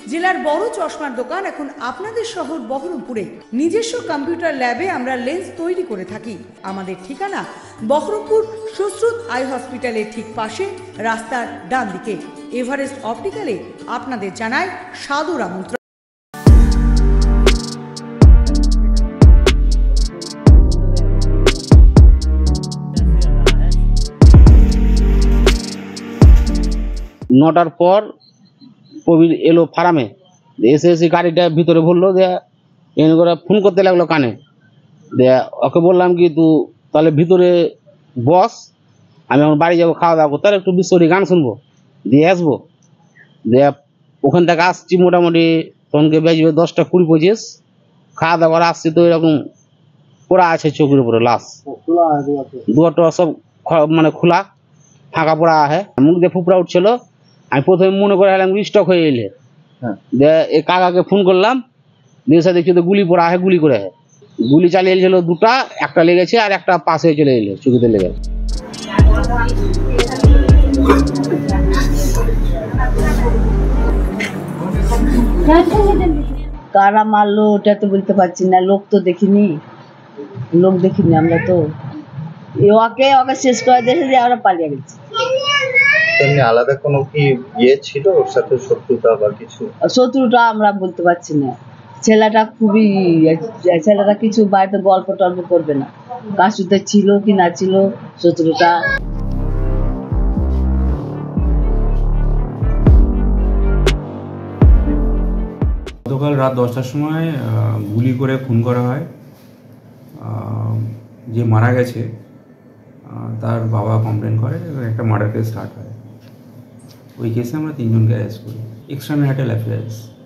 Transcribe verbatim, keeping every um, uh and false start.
জেলার বড় চশমার দোকান এখন আপনাদের শহর বহরমপুরে। নিজস্ব কম্পিউটার ল্যাবে আমরা লেন্স তৈরি করে থাকি। আমাদের ঠিকানা বহরমপুর সুশ্রুত আই হসপিটালের ঠিক পাশে, রাস্তার ডান দিকে। এভারেস্ট অপটিক্যালে আপনাদের জানায় সাদর আমন্ত্রণ। নটার পর প্রবীর এলো ফার্মে, এসে এসে গাড়িটা ভিতরে ভরলো, দিয়ে এনে করে ফোন করতে লাগলো কানে। দিয়ে ওকে বললাম কি তুই তাহলে ভিতরে বস, আমি আমার বাড়ি যাবো খাওয়া দাওয়া করতে, আর একটু বিশ্বরী গান শুনবো, দিয়ে আসবো। দিয়ে ওখান থেকে আসছি মোটামুটি তখনকে বেজবে দশটা কুড়ি পঁচিশ। খাওয়া দাওয়া করে আসছি তো এরকম পোড়া আছে চোখের উপরে, লাশ দুটো সব মানে খোলা ফাঁকা পোড়া আছে, মুখ দিয়ে ফুপড়া উঠছিল। আমি প্রথমে মনে করে এলাম স্টক হয়ে এলে, দিয়ে এই কাকাকে ফোন করলাম, দিয়ে সাথে দেখছি তো গুলি পড়া আছে, গুলি করে গুলি চালিয়ে এলছিল দুটা, একটা লেগেছে আর একটা পাশে চলে এলে চুকিতে লেগে। কারা মারলো ওটা তো বলতে পারছি না, লোক তো দেখিনি, লোক দেখিনি আমরা তো। ওকে ওকে শেষ করে দেখে দিয়ে আমরা পালিয়ে গেছি। এমনি আলাদা কোনো কি ইয়ে ছিল ওর সাথে, শত্রুতা বা কিছু? শত্রুটা আমরা বলতে পারছি না। ছেলেটা খুবই, ছেলেটা কিছু বাড়িতে গল্প টল্প করবে না, কার সাথে ছিল কি না ছিল শত্রুটা। গতকাল রাত দশটার সময় গুলি করে খুন করা হয়। যে মারা গেছে তার বাবা কমপ্লেন করে এবং একটা মার্ডার কেস স্টার্ট হয়। ওই কেসে আমরা তিনজনকে অ্যারেস্ট করি। Extra marital affairs.